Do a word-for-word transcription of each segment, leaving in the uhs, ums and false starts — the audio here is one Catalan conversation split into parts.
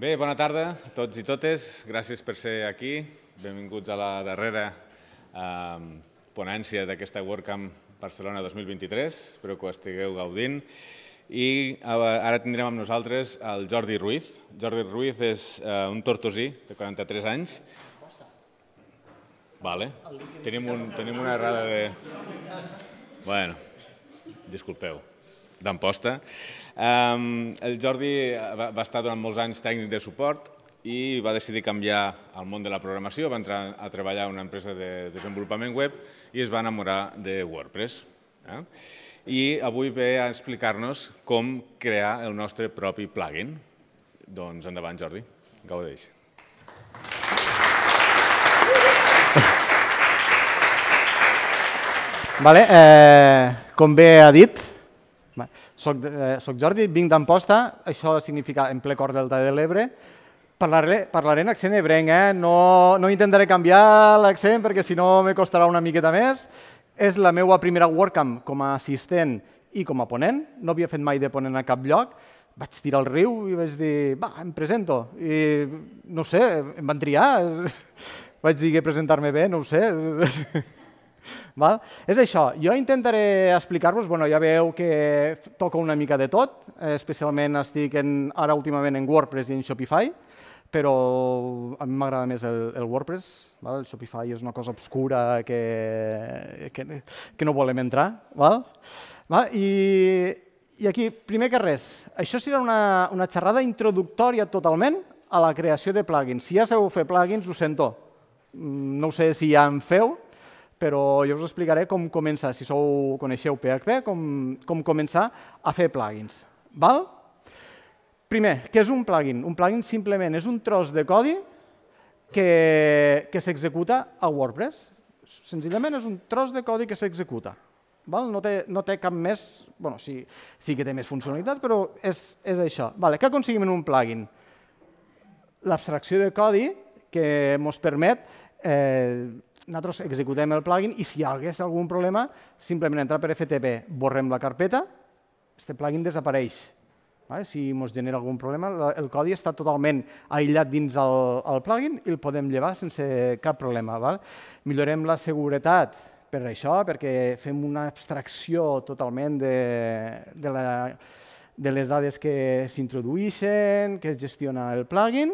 Bé, bona tarda a tots i totes. Gràcies per ser aquí. Benvinguts a la darrera ponència d'aquesta WordCamp Barcelona dos mil vint-i-tres. Espero que ho estigueu gaudint. I ara tindrem amb nosaltres el Jordi Ruiz. Jordi Ruiz és un tortosí de quaranta-tres anys. Vale. Tenim una errada de... Bueno, disculpeu, d'Amposta. El Jordi va estar durant molts anys tècnic de suport i va decidir canviar al món de la programació, va entrar a treballar a una empresa de desenvolupament web i es va enamorar de WordPress. I avui ve a explicar-nos com crear el nostre propi plugin. Doncs endavant, Jordi, gaudeix. Com bé ha dit, soc Jordi, vinc d'Amposta, això significa en ple cor del Delta de l'Ebre. Parlaré en accent ebrenc, no intentaré canviar l'accent perquè si no me costarà una miqueta més. És la meva primera WordCamp com a assistent i com a ponent, no havia fet mai de ponent a cap lloc. Vaig tirar al riu i vaig dir, va, em presento. I no ho sé, em van triar. Vaig dir que presentar-me bé, no ho sé. És això, jo intentaré explicar-vos, ja veieu que toco una mica de tot, especialment estic ara últimament en WordPress i en Shopify, però a mi m'agrada més el WordPress, el Shopify és una cosa obscura que no volem entrar. I aquí, primer que res, això serà una xerrada introductòria totalment a la creació de plugins. Si ja sabeu fer plugins, ho sento, no sé si ja en feu, però jo us explicaré com començar, si coneixeu P H P, com començar a fer plugins. Primer, què és un plugin? Un plugin simplement és un tros de codi que s'executa a WordPress. Senzillament és un tros de codi que s'executa. No té cap més... Bé, sí que té més funcionalitat, però és això. Què aconseguim en un plugin? L'abstracció de codi que ens permet... Nosaltres executem el plugin i si hi hagués algun problema, simplement entrar per F T P, borrem la carpeta, aquest plugin desapareix. Si ens genera algun problema, el codi està totalment aïllat dins el plugin i el podem llevar sense cap problema. Millorem la seguretat per això, perquè fem una abstracció totalment de les dades que s'introdueixen, que es gestiona el plugin.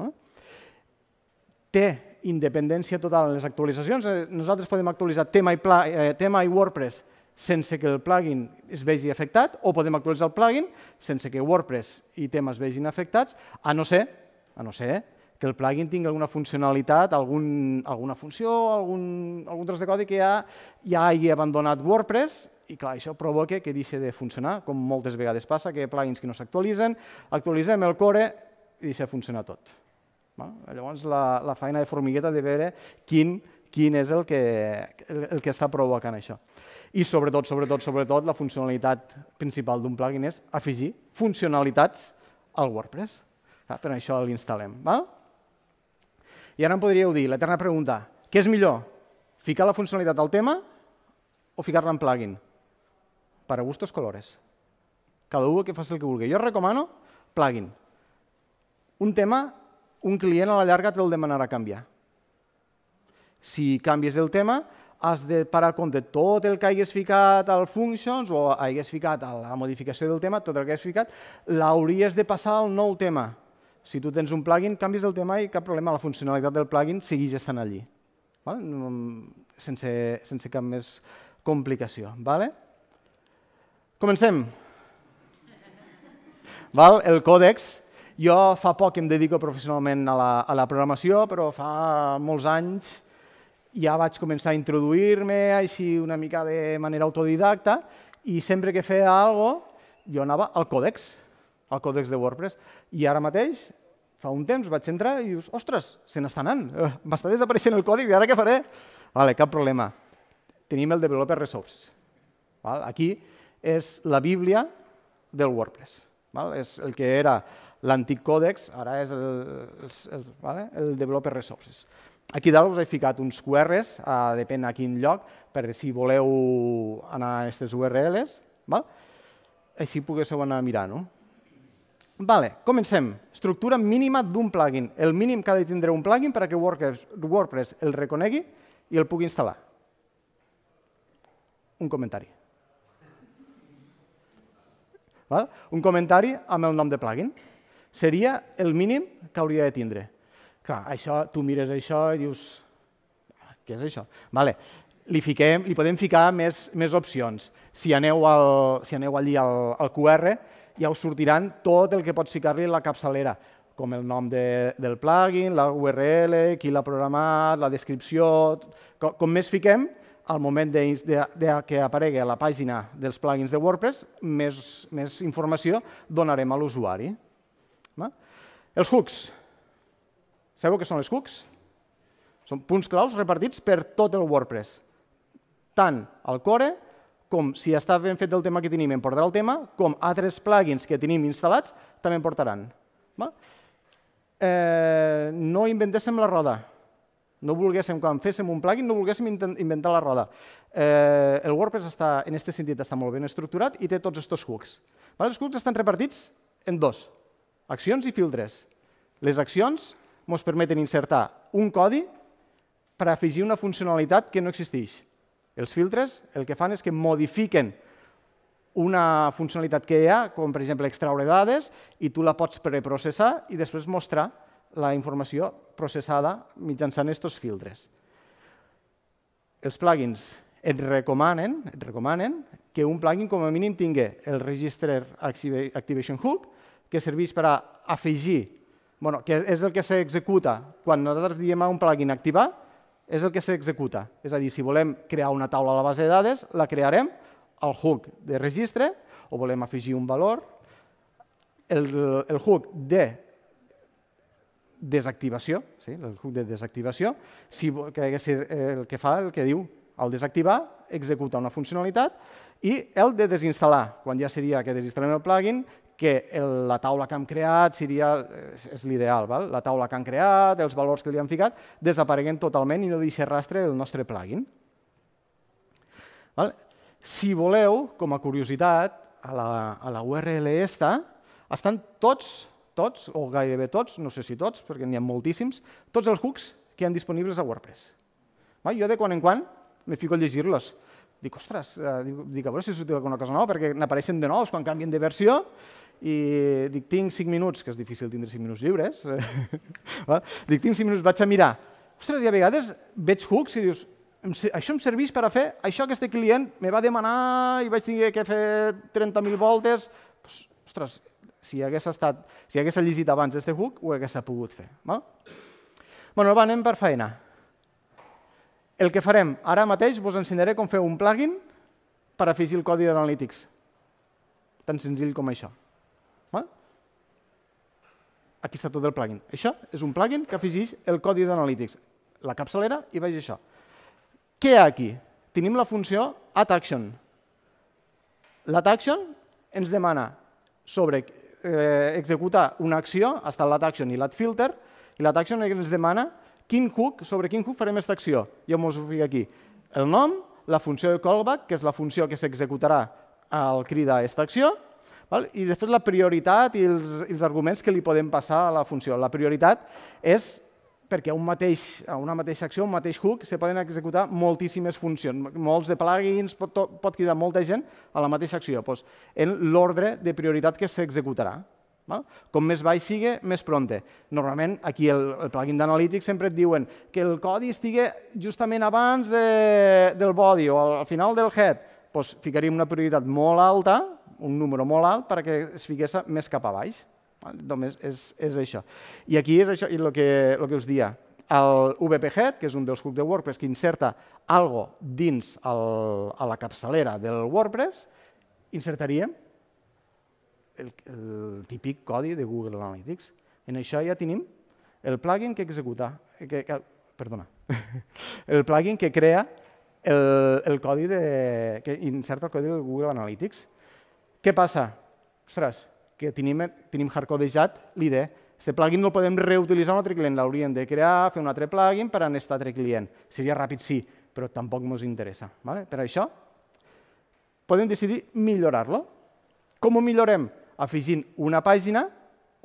Té independència total en les actualitzacions. Nosaltres podem actualitzar tema i WordPress sense que el plugin es vegi afectat o podem actualitzar el plugin sense que WordPress i tema es vegin afectats, a no ser que el plugin tingui alguna funcionalitat, alguna funció, algun tros de codi que ja hagi abandonat WordPress i clar, això provoca que deixi de funcionar, com moltes vegades passa, que hi ha plugins que no s'actualitzen, actualitzem el core i deixa de funcionar tot. Llavors, la feina de formigueta de veure quin és el que està provocant això. I sobretot, sobretot, sobretot, la funcionalitat principal d'un plugin és afegir funcionalitats al WordPress. Per això l'instal·lem. I ara em podríeu dir, l'eterna pregunta, què és millor? Ficar la funcionalitat al tema o ficar-la en plugin? Per a gustos colores. Cada u que faci el que vulgui. Jo recomano plugin. Un tema... un client a la llarga te'l demanarà canviar. Si canvies el tema, has de parar compte tot el que hagués ficat al functions o hagués ficat a la modificació del tema, tot el que hagués ficat, l'hauries de passar al nou tema. Si tu tens un plugin, canvies el tema i cap problema, la funcionalitat del plugin segueix estant allí. Sense cap més complicació. Comencem. El còdex. Jo fa poc que em dedico professionalment a la programació, però fa molts anys ja vaig començar a introduir-me així una mica de manera autodidacta i sempre que feia alguna cosa jo anava al còdex, al còdex de WordPress. I ara mateix, fa un temps, vaig entrar i dius, ostres, se n'està anant, m'està desapareixent el còdic i ara què faré? Cap problema. Tenim el Developer Resources. Aquí és la bíblia del WordPress. És el que era l'antic còdex, ara és el Developer Resources. Aquí dalt us he ficat uns Q Rs, depèn a quin lloc, per si voleu anar a aquestes U R Ls, així poguéssiu anar a mirar. Vale, comencem. Estructura mínima d'un plugin. El mínim que ha de tindre un plugin perquè WordPress el reconegui i el pugui instal·lar. Un comentari. Val? Un comentari amb el nom de plugin. Seria el mínim que hauria de tindre. Clar, això, tu mires això i dius, què és això? Vale. Li, fiquem, li podem ficar més, més opcions. Si aneu, al, si aneu allí al, al Q R, ja us sortiran tot el que pots ficar-li a la capçalera, com el nom de, del plugin, la U R L, qui l'ha programat, la descripció... Com, com més fiquem, al moment de, de, de que aparegui a la pàgina dels plugins de WordPress, més, més informació donarem a l'usuari. Els hooks. Sabeu què són els hooks? Són punts claus repartits per tot el WordPress. Tant al core, com si està ben fet el tema que tenim, em portarà el tema, com altres plugins que tenim instal·lats també em portaran. Eh, no inventéssim la roda. No volguéssim, quan féssim un plugin, no volguéssim inventar la roda. Eh, el WordPress està, en aquest sentit està molt ben estructurat i té tots aquests hooks. Els hooks estan repartits en dos, accions i filtres. Les accions ens permeten insertar un codi per afegir una funcionalitat que no existeix. Els filtres el que fan és que modifiquen una funcionalitat que hi ha, com per exemple extraure dades, i tu la pots preprocessar i després mostrar la informació processada mitjançant aquests filtres. Els plugins et recomanen, et recomanen que un plugin com a mínim tingui el Register Activation Hook, que serveix per a afegir, bueno, que és el que s'executa quan nosaltres diem a un plugin activar, és el que s'executa. És a dir, si volem crear una taula a la base de dades, la crearem al hook de registre, o volem afegir un valor. El, el hook de desactivació, sí, el hook de desactivació, si, que el que fa, el que diu, al desactivar, executa una funcionalitat, i el de desinstal·lar, quan ja seria que desinstal·lem el plugin, que el, la taula que hem creat seria, és l'ideal, la taula que han creat, els valors que li han ficat, desapareguen totalment i no deixa rastre del nostre plugin. Val? Si voleu, com a curiositat, a la, a la U R L esta, estan tots, tots, o gairebé tots, no sé si tots, perquè n'hi ha moltíssims, tots els hooks que hi ha disponibles a WordPress. Val? Jo de quan en quan me fico a llegir-los. Dic, ostres, dic, a veure si s'util alguna cosa nova, perquè n'apareixen de nous quan canvien de versió, i dic, tinc cinc minuts, que és difícil tindre cinc minuts lliures, dic, tinc cinc minuts, vaig a mirar. Ostres, i a vegades veig hooks i dius, això em serveix per a fer això que aquest client me va demanar i vaig tenir que fer trenta mil voltes. Ostres, si hagués estat, si hagués llegit abans aquest hook, ho hagués pogut fer. Bé, va, anem per feina. El que farem ara mateix, vos ensenyaré com fer un plugin per afegir el codi d'Analytics. Tan senzill com això. Aquí està tot el plugin. Això és un plugin que afegeix el codi d'Analytics. La capçalera i veig això. Què hi ha aquí? Tenim la funció addAction. L'addAction ens demana sobre executar una acció, està l'addAction i l'addFilter, i l'addAction ens demana quin hook, sobre quin hook farem aquesta acció. Jo us ho fico aquí. El nom, la funció de callback, que és la funció que s'executarà al cridar aquesta acció, i després la prioritat i els arguments que li podem passar a la funció. La prioritat és perquè a una mateixa acció, un mateix hook, se poden executar moltíssimes funcions. Molts de plugins, pot cridar molta gent a la mateixa acció, en l'ordre de prioritat que s'executarà. Com més baix sigui, més prompte. Normalment, aquí el plugin d'Analytics sempre et diuen que el codi estigui justament abans del body o al final del head. Doncs ficaríem una prioritat molt alta, un número molt alt, perquè es fiqués més cap a baix. Només és això. I aquí és això el que us dia. El V P Head, que és un dels hooks de WordPress que inserta alguna cosa dins a la capçalera del WordPress, insertaríem el típic codi de Google Analytics. En això ja tenim el plugin que executa, perdona, el plugin que crea el codi, que inserta el codi de Google Analytics. Què passa? Ostres, que tenim hardcodejat l'I D. Aquest plugin no el podem reutilitzar un altre client, l'hauríem de crear, fer un altre plugin per a aquest altre client. Seria ràpid, sí, però tampoc ens interessa. Per això, podem decidir millorar-lo. Com ho millorem? Afegint una pàgina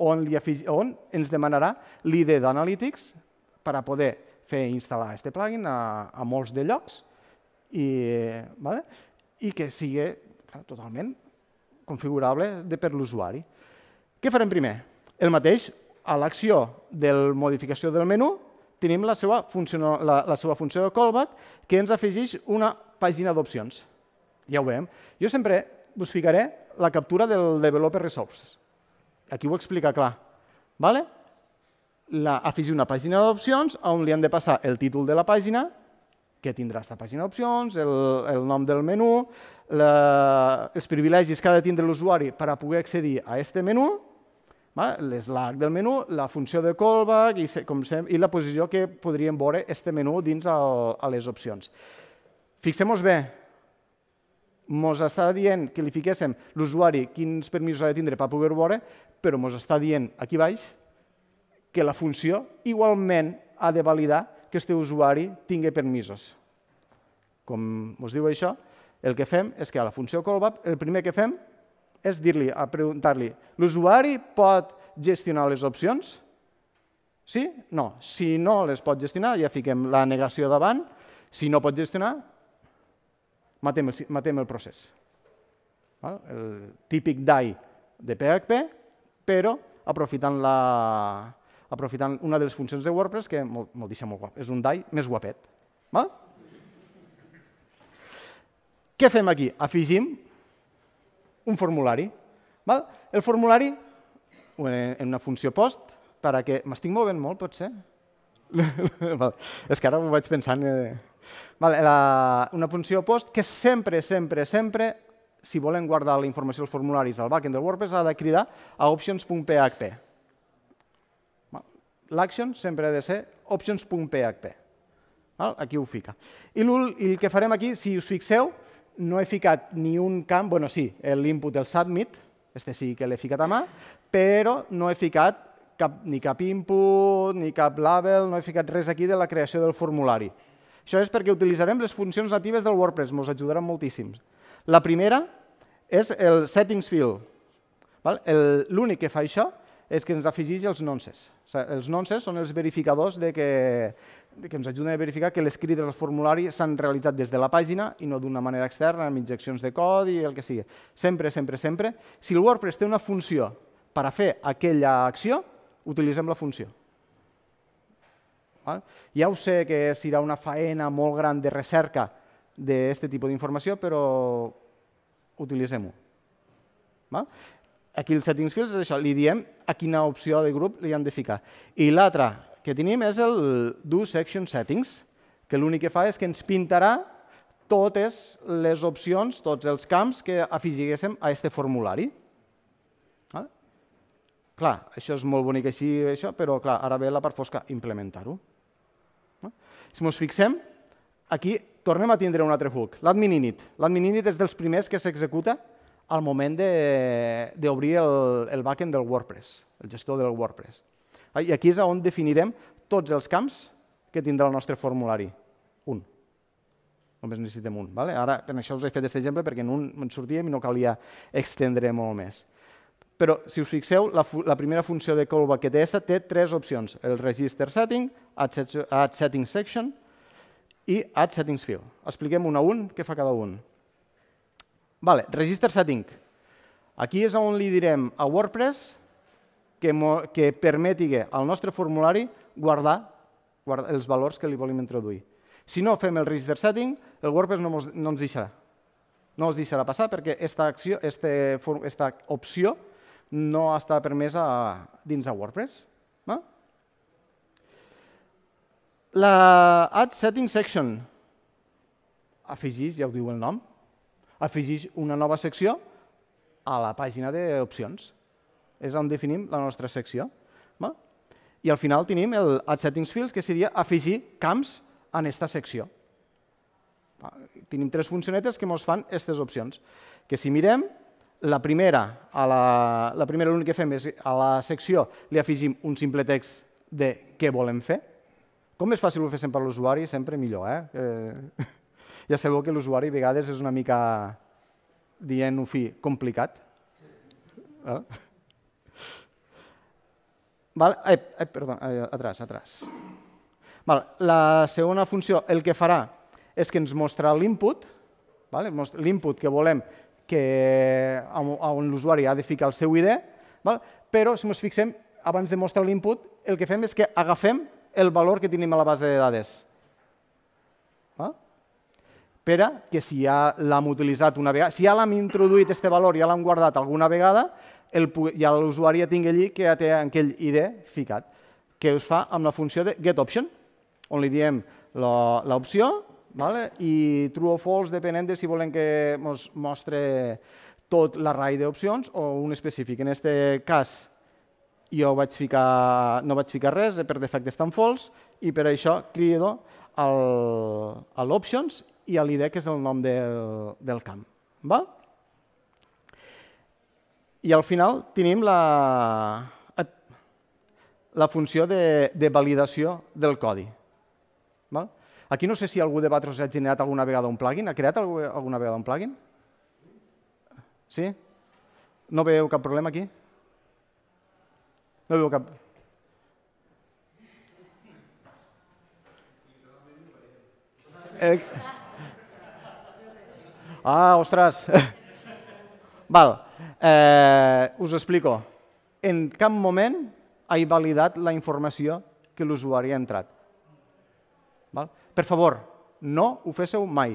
on, li afegi, on ens demanarà l'I D d'Analytics per a poder fer instal·lar aquest plugin a, a molts de llocs i, vale? I que sigui clar, totalment configurable de per l'usuari. Què farem primer? El mateix, a l'acció de modificació del menú, tenim la seva funció, la, la seva funció de callback que ens afegeix una pàgina d'opcions. Ja ho veiem. Jo sempre us ficaré la captura del Developer Resources. Aquí ho explica clar. Vale? La, afegir una pàgina d'opcions on li hem de passar el títol de la pàgina, que tindrà aquesta pàgina d'opcions, el, el nom del menú, la, els privilegis que ha de tindre l'usuari per a poder accedir a aquest menú, l'slack del menú, la funció de callback i, com sempre, i la posició que podríem veure aquest menú dins el, a les opcions. Fixem-nos bé, ens està dient que li fiquéssim l'usuari quins permisos ha de tindre per poder veure, però ens està dient aquí baix que la funció igualment ha de validar que aquest usuari tingui permisos. Com us diu això, el que fem és que a la funció callback el primer que fem és dir-li, a preguntar-li, l'usuari pot gestionar les opcions? Sí? No. Si no les pot gestionar, ja fiquem la negació davant. Si no pot gestionar, matem el, matem el procés. El típic D I de P H P, però aprofitant, la, aprofitant una de les funcions de WordPress que me'l deixa molt guap. És un D I més guapet. Val? Què fem aquí? Afegim un formulari. Val? El formulari, en una funció post, per a que... M'estic movent molt, potser? És que ara ho vaig pensant. Val, la, una funció post que sempre, sempre, sempre, si volem guardar la informació dels formularis al backend del WordPress, ha de cridar a options.php. L'action sempre ha de ser options.php. Aquí ho fica. I el que farem aquí, si us fixeu, no he ficat ni un camp, bueno, sí, l'input del submit, este sí que l'he ficat a mà, però no he ficat cap, ni cap input, ni cap label, no he ficat res aquí de la creació del formulari. Això és perquè utilitzarem les funcions natives del WordPress, ens ajudaran moltíssim. La primera és el settings field. L'únic que fa això és que ens afegeix els nonces. Els nonces són els verificadors de que, de que ens ajuden a verificar que les crides al formulari s'han realitzat des de la pàgina i no d'una manera externa, amb injeccions de codi i el que sigui. Sempre, sempre, sempre. Si el WordPress té una funció per a fer aquella acció, utilitzem la funció. Ja ho sé que serà una faena molt gran de recerca d'aquest tipus d'informació, però utilitzem-ho. Aquí el settings fields és això, li diem a quina opció de grup li hem de ficar. I l'altre que tenim és el do section settings, que l'únic que fa és que ens pintarà totes les opcions, tots els camps que afegíssim a aquest formulari. Clar, això és molt bonic així, però clar, ara ve la part fosca, implementar-ho. Si ens fixem, aquí tornem a tindre un altre hook, l'admin init. L'admin init és dels primers que s'executa al moment d'obrir el backend del WordPress, el gestor del WordPress. I aquí és on definirem tots els camps que tindrà el nostre formulari. Un. Només necessitem un. Ara, per això us he fet aquest exemple, perquè en un en sortíem i no calia extendre molt més. Però, si us fixeu, la primera funció de callback que té aquesta té tres opcions. El register setting, add settings section i add settings field. Expliquem un a un què fa cada un. Vale, register setting. Aquí és on li direm a WordPress que permeti al nostre formulari guardar els valors que li volem introduir. Si no fem el register setting, el WordPress no ens deixarà. No ens deixarà passar perquè aquesta opció no està permesa dins de WordPress. La add setting section afegeix, ja ho diu el nom, afegeix una nova secció a la pàgina d'opcions. És on definim la nostra secció. I al final tenim el add settings fields, que seria afegir camps en aquesta secció. Tenim tres funcionetes que ens fan aquestes opcions. Que si mirem, la primera, l'únic que fem és a la secció li afegim un simple text de què volem fer. Com més fàcil ho féssim per l'usuari, sempre millor. Ja sabeu que l'usuari a vegades és una mica, dient-ho fi, complicat. Val? Ai, ai, perdó, ai, atrás, atrás. Val. La segona funció el que farà és que ens mostrarà l'input, l'input que volem que on l'usuari ha de ficar el seu I D, però si ens fixem, abans de mostrar l'input, el que fem és que agafem el valor que tenim a la base de dades. Per a que si ja l'hem utilitzat una vegada, si ja l'hem introduït aquest valor i ja l'hem guardat alguna vegada, ja l'usuari ja tingui allí que ja té aquell I D ficat, que es fa amb la funció de getOption, on li diem l'opció i true o false, depenent de si volem que ens mostre tot l'array d'opcions o un específic. En aquest cas, jo no vaig ficar res, per defecte està en false, i per això crido l'options i l'I D, que és el nom del camp. I al final tenim la funció de validació del codi. Aquí no sé si algú de vosaltres ha generat alguna vegada un plugin. Ha creat alguna vegada un plugin? Sí? No veieu cap problema aquí? No veieu cap... Ah, ostres! Val, us explico. En cap moment he validat la informació que l'usuari ha entrat. Per favor, no ho féssiu mai.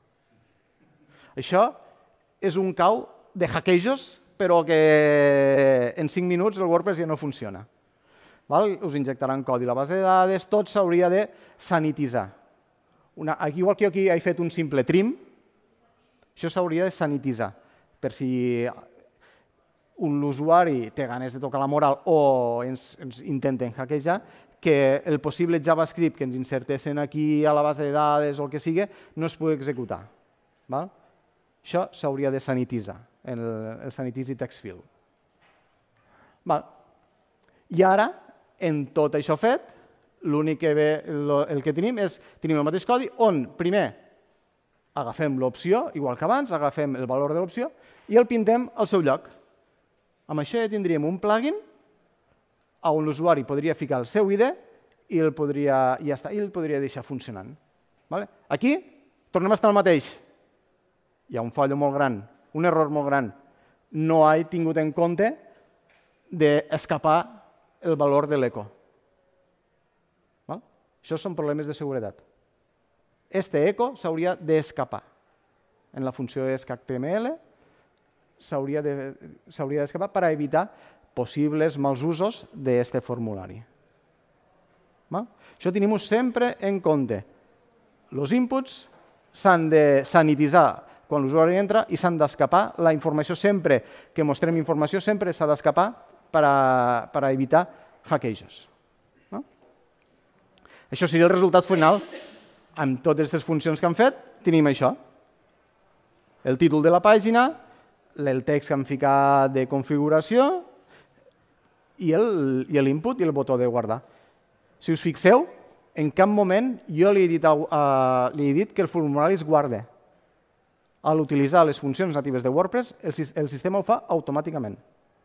Això és un cau de hackejos, però que en cinc minuts el WordPress ja no funciona. Us injectaran codi a la base de dades, tot s'hauria de sanititzar. Igual que jo aquí he fet un simple trim, això s'hauria de sanititzar, per si l'usuari té ganes de tocar la moral o ens intenten hackejar, que el possible JavaScript que ens insertessin aquí a la base de dades o el que sigui no es pugui executar. Això s'hauria de sanititzar, el sanitizi text field. I ara, en tot això fet, l'únic que ve, el que tenim és, tenim el mateix codi on, primer, agafem l'opció, igual que abans, agafem el valor de l'opció i el pintem al seu lloc. Amb això ja tindríem un plugin on l'usuari podria ficar el seu I D i el podria deixar funcionant. Aquí tornem a estar el mateix. Hi ha un fallo molt gran, un error molt gran. No he tingut en compte d'escapar el valor de l'eco. Això són problemes de seguretat. Este eco s'hauria d'escapar. En la funció escactml s'hauria d'escapar per evitar possibles mals usos d'aquest formulari. Això tenim-ho sempre en compte. Els inputs s'han de sanititzar quan l'usuari entra i s'han d'escapar. La informació sempre que mostrem informació sempre s'ha d'escapar per evitar hackejos. Això seria el resultat final. Amb totes aquestes funcions que hem fet, tenim això. El títol de la pàgina, el text que hem ficat de configuració i l'input i el botó de guardar. Si us fixeu, en cap moment jo li he dit que el formulari es guarda. A l'utilitzar les funcions natives de WordPress, el sistema ho fa automàticament.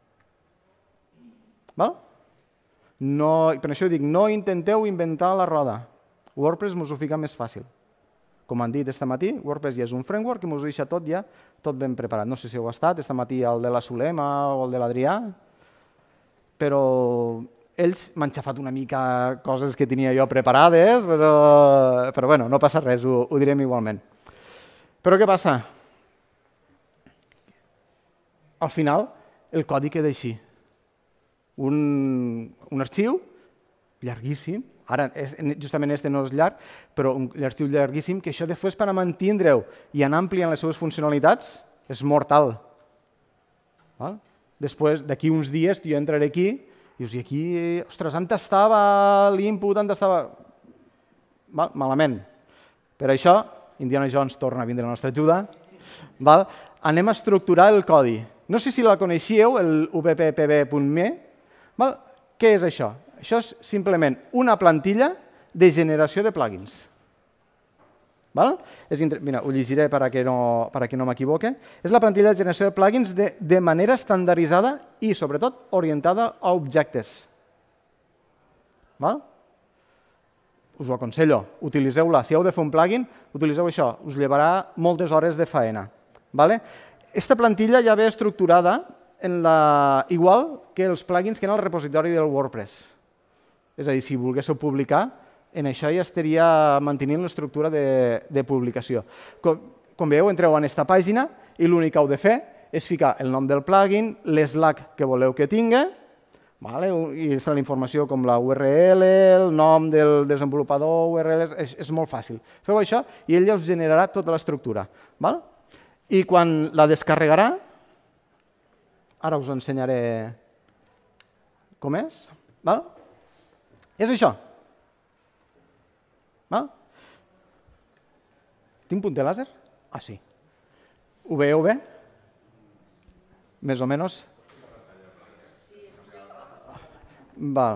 Per això dic, no intenteu inventar la roda. WordPress us ho fica més fàcil. Com han dit aquest matí, WordPress ja és un framework que us ho deixa tot ja tot ben preparat. No sé si heu estat aquest matí el de la Solema o el de l'Adrià, però ells m'han xafat una mica coses que tenia jo preparades, però bueno, no passa res, ho direm igualment. Però què passa? Al final, el codi queda així. Un arxiu llarguíssim, ara justament aquest no és llarg, però un arxiu llarguíssim que això després per a mantindre-ho i anar ampliant les seves funcionalitats és mortal. Després, d'aquí uns dies, jo entraré aquí i dius, i aquí, ostres, on estava l'input, on estava... Malament. Per això, Indiana Jones torna a vindre a la nostra ajuda. Anem a estructurar el codi. No sé si la coneixíeu, el v p p b punt m e. Què és això? Això és simplement una plantilla de generació de plugins. Mira, ho llegiré per a que no m'equivoque. És la plantilla de generació de plugins de manera estandarditzada i, sobretot, orientada a objectes. Us ho aconsello, utilitzeu-la. Si heu de fer un plugin, utilitzeu això, us llevarà moltes hores de faena. Aquesta plantilla ja ve estructurada igual que els plugins que hi ha al repositori del WordPress. És a dir, si volguéssiu publicar, en això ja estaria mantenint l'estructura de publicació. Com veieu, entreu en aquesta pàgina i l'únic que heu de fer és ficar el nom del plugin, l'slug que voleu que tingui, i està la informació com la U R L, el nom del desenvolupador, U R L, és molt fàcil. Feu això i ell ja us generarà tota l'estructura. I quan la descarregarà, ara us ensenyaré com és. És això. Tinc punter làser? Ah, sí. Ho veieu bé? Més o menys. Val.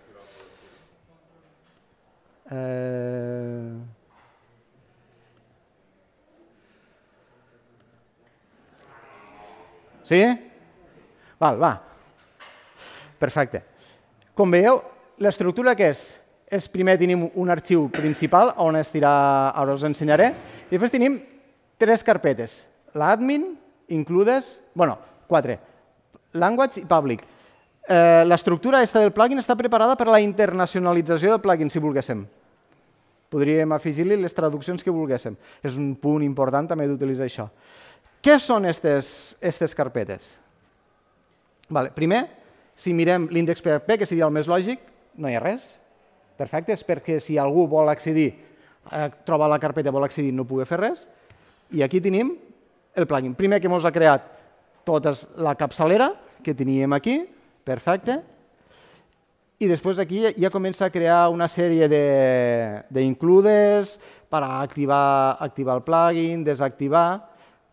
Sí? Val, va. Perfecte. Com veieu, l'estructura què és? És primer tenim un arxiu principal on es dirà, ara us ensenyaré, i després tenim tres carpetes. L'admin, includes, bueno, quatre. Language i public. L'estructura del plugin està preparada per a la internacionalització del plugin, si volguéssim. Podríem afegir-li les traduccions que volguéssim. És un punt important també d'utilitzar això. Què són aquestes carpetes? Primer, si mirem l'índex P H P, que seria el més lògic, no hi ha res. Perfecte, és perquè si algú vol accedir, troba la carpeta, vol accedir, no pugui fer res. I aquí tenim el plugin. Primer que ens ha creat tota la capçalera que teníem aquí, perfecte. I després aquí ja comença a crear una sèrie d'includes per activar el plugin, desactivar.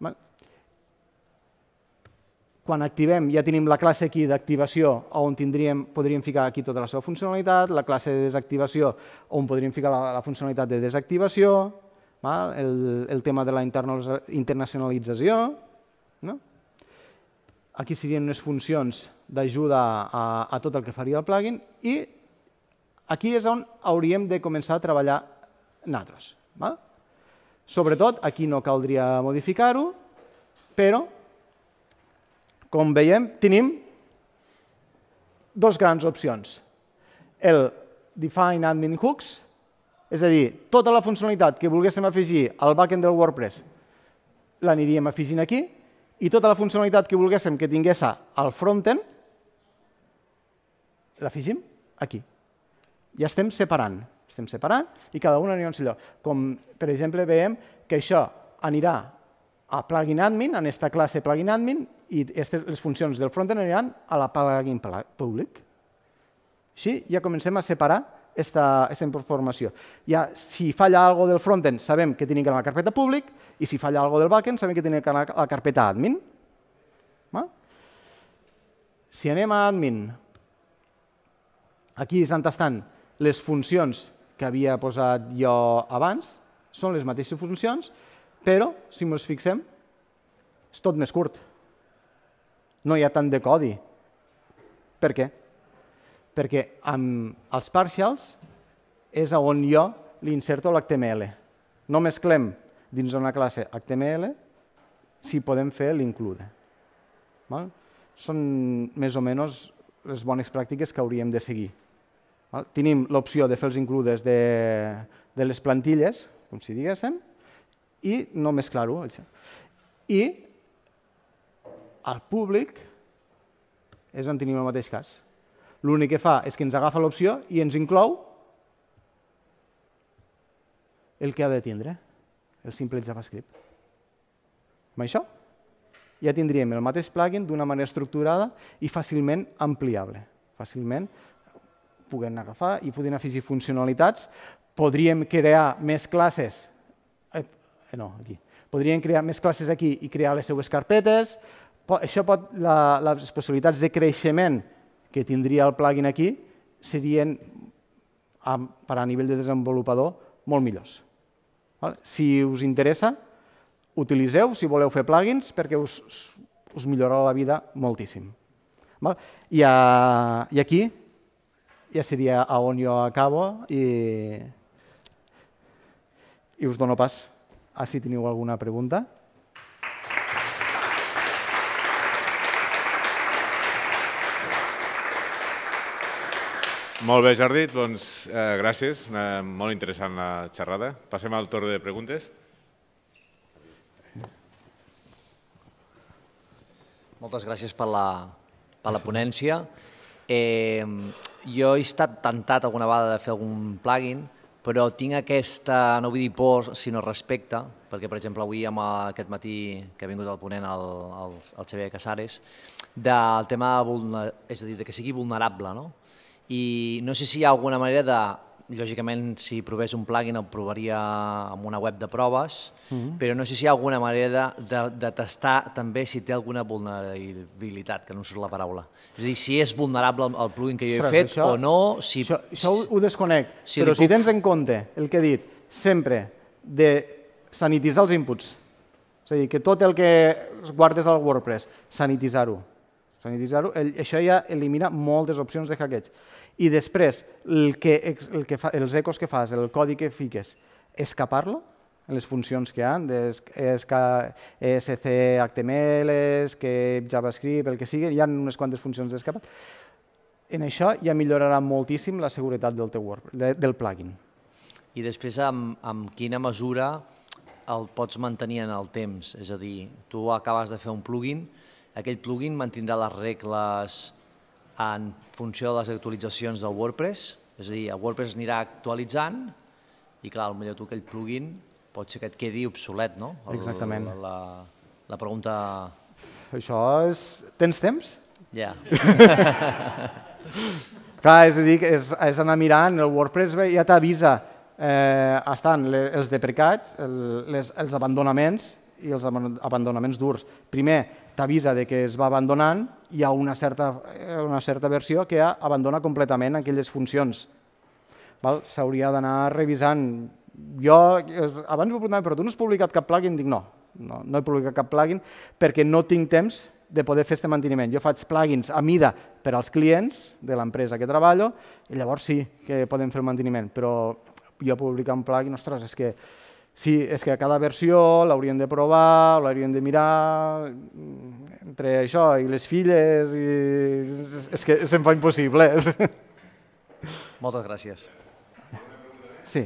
Quan activem ja tenim la classe aquí d'activació on podríem ficar aquí tota la seva funcionalitat, la classe de desactivació on podríem ficar la funcionalitat de desactivació, el tema de la internacionalització. Aquí serien unes funcions d'ajuda a tot el que faria el plugin i aquí és on hauríem de començar a treballar nosaltres. Sobretot, aquí no caldria modificar-ho, però, com veiem, tenim dues grans opcions. El Define Admin Hooks, és a dir, tota la funcionalitat que volguéssim afegir al backend del WordPress l'aniríem afegint aquí, i tota la funcionalitat que volguéssim que tingués al frontend l'afegim aquí. Ja estem separant. Estem separant i cada una anirà a un lloc. Com, per exemple, veiem que això anirà a plugin admin, en aquesta classe plugin admin, i les funcions del frontend aniran a la plugin public. Així ja comencem a separar aquesta informació. Si falla alguna cosa del frontend, sabem que tenim que anar a la carpeta public, i si falla alguna cosa del backend, sabem que tenim que anar a la carpeta admin. Si anem a admin, aquí estan tastant les funcions que havia posat jo abans, són les mateixes funcions, però, si ens fixem, és tot més curt. No hi ha tant de codi. Per què? Perquè amb els partials és on jo li inserto l'H T M L. No mesclem dins d'una classe H T M L si podem fer l'include. Són més o menys les bones pràctiques que hauríem de seguir. Tenim l'opció de fer els includes de les plantilles, com si diguéssim, i no mesclar-ho. I el públic és on tenim el mateix cas. L'únic que fa és que ens agafa l'opció i ens inclou el que ha de tindre, el simple JavaScript. Amb això ja tindríem el mateix plugin d'una manera estructurada i fàcilment ampliable. Fàcilment podem agafar i podem afegir funcionalitats. Podríem crear més classes, no, aquí. Podríem crear més classes aquí i crear les seues carpetes. Això pot, les possibilitats de creixement que tindria el plugin aquí serien, per a nivell de desenvolupador, molt millors. Si us interessa, utilitzeu, si voleu fer plugins, perquè us millorarà la vida moltíssim. I aquí ja seria a on jo acabo i, i us dono pas a si teniu alguna pregunta. Molt bé, Jordi, doncs eh, gràcies, una, molt interessant la xerrada. Passem al torn de preguntes. Moltes gràcies per la, per la ponència. Eh, jo he estat tentat alguna vegada de fer algun plugin, però tinc aquesta, no vull dir por, sinó respecte, perquè, per exemple, avui, amb aquest matí que ha vingut el ponent, el, el, el Xavier Casares, del tema, és a dir, que sigui vulnerable, no? I no sé si hi ha alguna manera de, lògicament, si provés un plugin el provaria amb una web de proves, mm-hmm. però no sé si hi ha alguna manera de, de, de tastar també si té alguna vulnerabilitat, que no em surt la paraula. És a dir, si és vulnerable el plugin que jo he Ostres, fet això, o no... Si... Això, això ho, ho desconec, si però puc... si tens en compte el que he dit, sempre de sanititzar els inputs, és a dir, que tot el que guardes al WordPress, sanititzar-ho, sanititzar-ho, això ja elimina moltes opcions de hackeig. I després, el que, el que fa, els ecos que fas, el codi que fiques, escapar-lo, les funcions que hi ha, E S C, H T M L, Escape, JavaScript, el que sigui, hi ha unes quantes funcions d'escapat. En això ja millorarà moltíssim la seguretat del teu WordPress, del plugin. I després, amb, amb quina mesura el pots mantenir en el temps? És a dir, tu acabes de fer un plugin, aquell plugin mantindrà les regles en funció de les actualitzacions del WordPress, és a dir, el WordPress anirà actualitzant i, clar, potser tu aquell plugin pot ser que et quedi obsolet, no? Exactament. La, la pregunta... Això és... Tens temps? Ja. Clar, és a dir, és, és anar mirant, el WordPress ja t'avisa, eh, estan els deprecats, el, les, els abandonaments i els abandonaments durs. Primer, t'avisa que es va abandonant, hi ha una certa, una certa versió que abandona completament aquelles funcions. S'hauria d'anar revisant. Jo, abans m'ho preguntava, però tu no has publicat cap plugin? Dic, no, no, no he publicat cap plugin perquè no tinc temps de poder fer aquest manteniment. Jo faig plugins a mida per als clients de l'empresa que treballo i llavors sí que podem fer el manteniment, però jo publicar un plugin, ostres, és que sí, és que a cada versió l'haurien de provar, l'haurien de mirar, entre això i les filles, i és que se'm fa impossible. Moltes gràcies. Sí.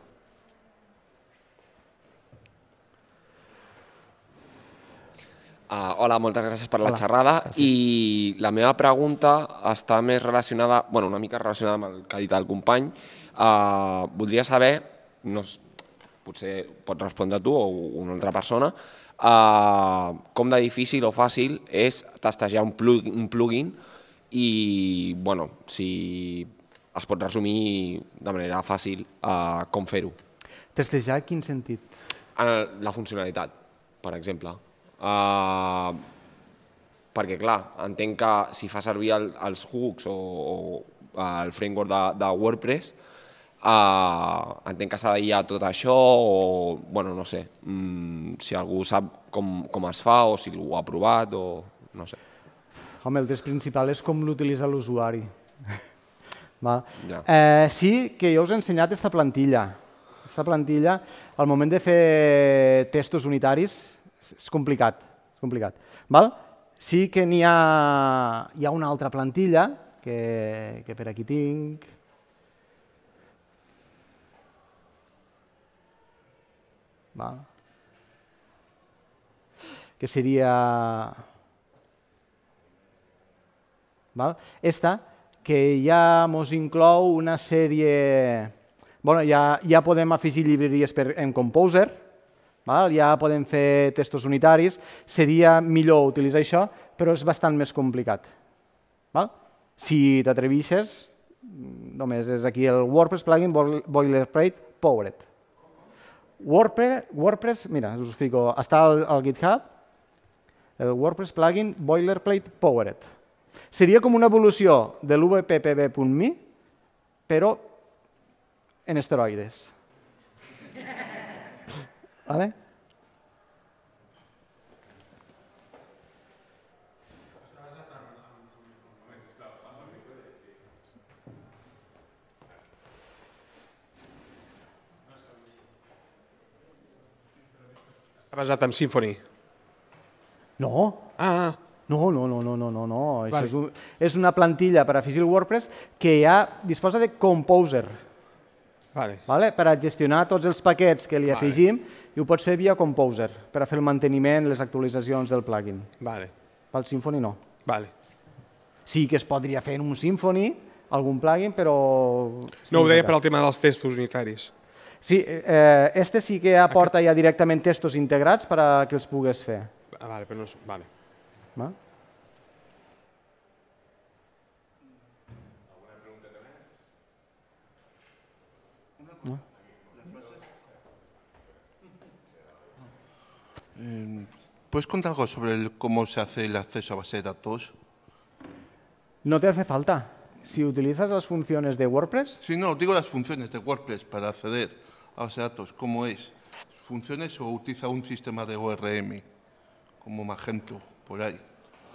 Uh, hola, moltes gràcies per la hola. xerrada. I la meva pregunta està més relacionada, bueno, una mica relacionada amb el que ha dit el company. Uh, voldria saber, no, potser pots respondre tu o una altra persona, uh, com de difícil o fàcil és testejar un plugin, un plugin i, bueno, si es pot resumir de manera fàcil uh, com fer-ho. Testejar en quin sentit? En la funcionalitat, per exemple. Uh, perquè, clar, entenc que si fa servir el, els hooks o, o el framework de, de WordPress, uh, entenc que s'ha de guiar tot això o, bueno, no sé, um, si algú sap com, com es fa o si ho ha provat o no sé. Home, el test principal és com l'utilitza l'usuari. Ja. Eh, sí que jo us he ensenyat aquesta plantilla. Aquesta plantilla, al moment de fer testos unitaris, és complicat, és complicat. Val? Sí que n'hi ha, hi ha una altra plantilla que, que per aquí tinc. Val? Que seria... Val? Esta, que ja ens inclou una sèrie... Bueno, ja, ja podem afegir llibreries per, en Composer, val? Ja podem fer testos unitaris, seria millor utilitzar això, però és bastant més complicat. Val? Si t'atrevisses, només és aquí el WordPress plugin boilerplate powered. WordPress, WordPress mira, us ho fico, està al, al GitHub, el WordPress plugin boilerplate powered. Seria com una evolució de l'U W P P B punt M E, però en esteroides. Vale? Basat en Symfony. No. Ah, No, no, no, no, no, no, no. Això és, un, és una plantilla per afegir el WordPress que ja disposa de Composer, vale. vale? Per a gestionar tots els paquets que li afegim i ho pots fer via Composer per a fer el manteniment, les actualitzacions del plugin. Vale. Pel Symfony no. Vale. Sí que es podria fer en un Symfony, algun plugin, però... No, ho deia per al tema dels testos unitaris. Sí, eh, este sí que aporta ja directament testos integrats per a que els pugues fer. Ah, vale, però no és... Vale. Va? ¿No? Eh, ¿Puedes contar algo sobre el, cómo se hace el acceso a base de datos? No te hace falta. Si utilizas las funciones de WordPress... Sí, no, digo las funciones de WordPress para acceder a base de datos. ¿Cómo es? ¿Funciones o utiliza un sistema de O R M como Magento, por ahí?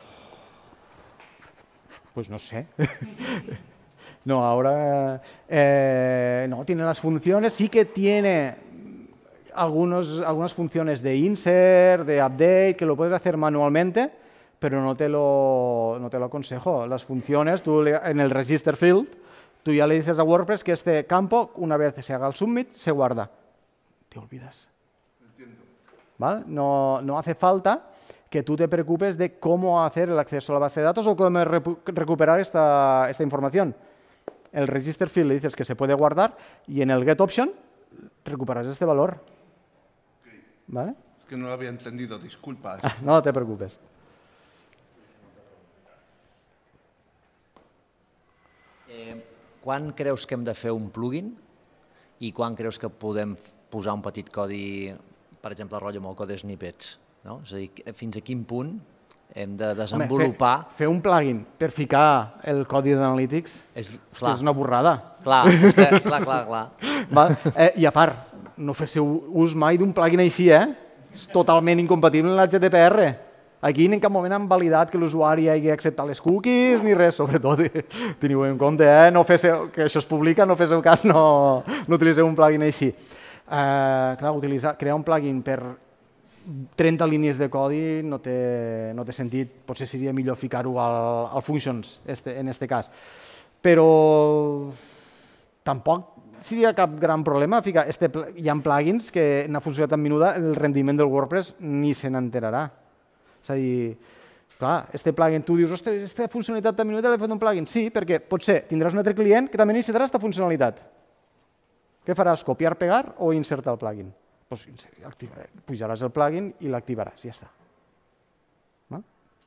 Pues no sé. No, ahora eh, no, tiene las funciones, sí que tiene algunos, algunas funciones de insert, de update, que lo puedes hacer manualmente, pero no te lo, no te lo aconsejo. Las funciones, tú le, en el register field, tú ya le dices a WordPress que este campo, una vez se haga el submit, se guarda. Te olvidas. Entiendo. ¿Vale? No, no hace falta que tú te preocupes de cómo hacer el acceso a la base de datos o cómo repu- recuperar esta, esta información. El register field le dices que se puede guardar y en el get option recuperas este valor. Okay. ¿Vale? Es que no lo había entendido, disculpa. Ah, no te preocupes. Eh, quan creus que hem de fer un plugin i quan creus que podem posar un petit codi, per exemple, rotllo amb el codi snippets? No? És a dir, fins a quin punt hem de desenvolupar... Home, fer, fer un plugin per ficar el codi d'Analytics és, és una borrada. Clar, és que, clar, clar, clar. Val? Eh, I a part, no féssiu ús mai d'un plugin així, eh? És totalment incompatible amb la G D P R. Aquí en cap moment han validat que l'usuari hagi acceptat les cookies ni res, sobretot. Teniu en compte, eh? No féssiu, que això es publica, no féssiu cas, no, no utilitzeu un plugin així. Eh, clar, utilitzar, crear un plugin per trenta línies de codi no té, no té sentit. Potser seria millor ficar-ho al, al functions, este, en este cas. Però tampoc seria cap gran problema ficar... Este, hi ha plugins que en una funcionalitat menuda el rendiment del WordPress ni se n'enterarà. És a dir, clar, este plugin, tu dius, ostres, aquesta funcionalitat tan menuda l'he fet un plugin. Sí, perquè potser tindràs un altre client que també necessitarà aquesta funcionalitat. Què faràs? Copiar, pegar o insertar el plugin? Pues pujaràs el plugin i l'activaràs, ja està. No?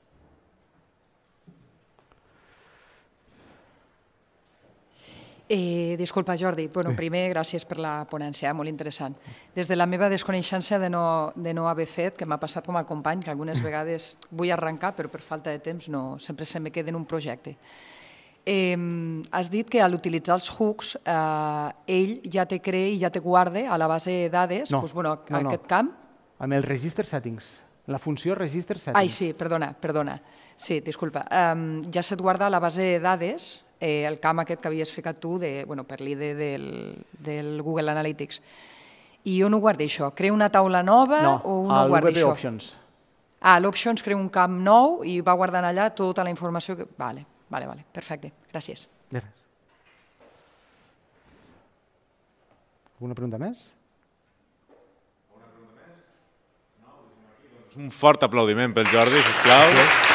Eh, disculpa, Jordi. Bueno, primer, gràcies per la ponència, molt interessant. Des de la meva desconeixença de no, de no haver fet, que m'ha passat com a company, que algunes vegades vull arrencar, però per falta de temps no, sempre se me queda en un projecte. Eh, has dit que a l'utilitzar els hooks, eh, ell ja te crea i ja te guarda a la base de dades, no, doncs, bueno, no, no. aquest camp. Amb el register settings, la funció register settings. Ai, sí, perdona, perdona. Sí, disculpa. Um, ja se't guarda a la base de dades eh, el camp aquest que havies ficat tu de, bueno, per l'I D del, del Google Analytics. I on ho guarda això? Crea una taula nova no, o on ho guarda això? No, a l'Options. Ah, l'Options crea un camp nou i va guardant allà tota la informació que... Vale. Vale, vale, perfecte. Gràcies. De res. Alguna pregunta més? Un fort aplaudiment pel Jordi, sisplau.